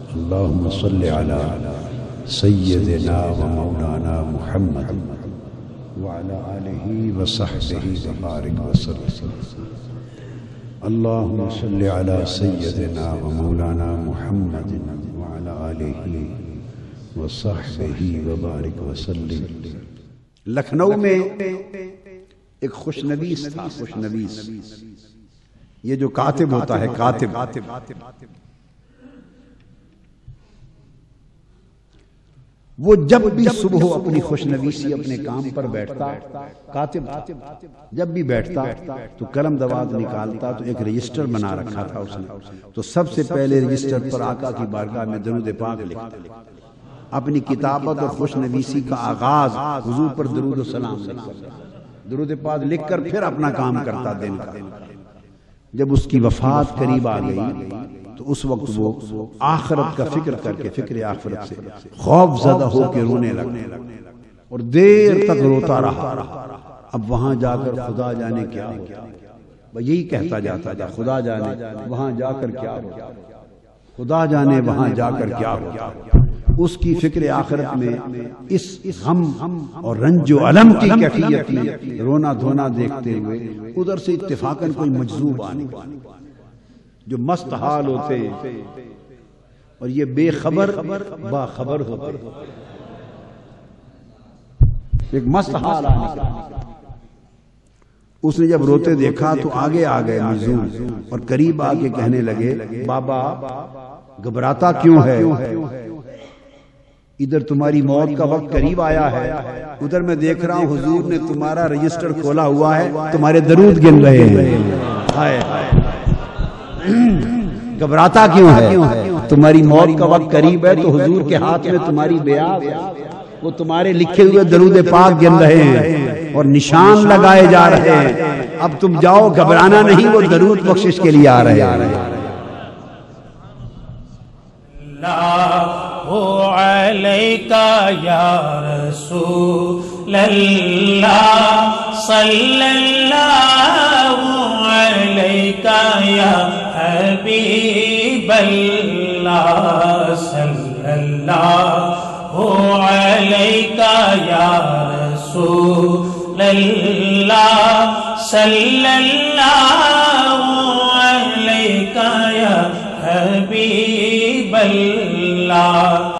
اللهم صل على سيدنا ومولانا محمد وعلى آله وصحبه وبارك وسلم. اللهم صل على سيدنا ومولانا محمد وعلى آله وصحبه وبارك وسلم. لکھنؤ میں ایک خوشنویس تھا، خوشنویس، یہ جو کاتب ہوتا ہے، کاتب، وہ جب بھی صبح اپنی خوشنویسی اپنے کام پر بیٹھتا، کاتب جب بھی بیٹھتا تو قلم دوات نکالتا، تو ایک رجسٹر بنا رکھا تھا اس نے، تو سب سے پہلے رجسٹر پر آقا کی بارگاہ میں درود پاک لکھتا، اپنی کتابت اور خوشنویسی کا آغاز حضور پر درود و سلام لکھتا، درود پاک لکھ کر پھر اپنا کام کرتا دن کا۔ جب اس کی وفات قریب آ گئی تو اس وقت وہ آخرت کا فکر کر کے، فکر آخرت سے خوف زدہ ہو کے رونے لگا اور دیر تک روتا رہا۔ اب وہاں جا کر خدا جانے کیا ہوگا، وہ یہی کہتا جاتا تھا، خدا جانے وہاں جا کر کیا ہوگا، خدا جانے وہاں جا کر کیا ہوگا۔ اس کی فکر آخرت میں اس غم اور رنج و علم کی کیفیت میں رونا دھونا دیکھتے ہوئے ادھر سے اتفاقاً کوئی مجذوب آنے جو مست حال ہوتے اور یہ بے خبر باخبر ہوتے، ایک مست حال آنے کا۔ اس نے جب روتے دیکھا تو آگے آ گئے مجذوب اور قریب آ کے کہنے لگے، بابا گھبراتا کیوں ہے؟ ادھر تمہاری موت کا وقت قریب آیا ہے، ادھر میں دیکھ رہا ہوں حضور نے تمہارا رجسٹر کھولا ہوا ہے، تمہارے درود گن رہے ہیں۔ گھبراتا کیوں ہے؟ تمہاری موت کا وقت قریب ہے تو حضور کے ہاتھ میں تمہاری بیعت ہے، وہ تمہارے لکھے ہوئے درود پاک گن رہے ہیں اور نشان لگائے جا رہے ہیں۔ اب تم جاؤ، گھبرانا نہیں، وہ درود بخشش کے لیے آ رہے ہیں۔ علیکہ یا رسول اللہ صلی اللہ علیکہ یا حبیب اللہ صلی اللہ علیکہ یا رسول اللہ صلی اللہ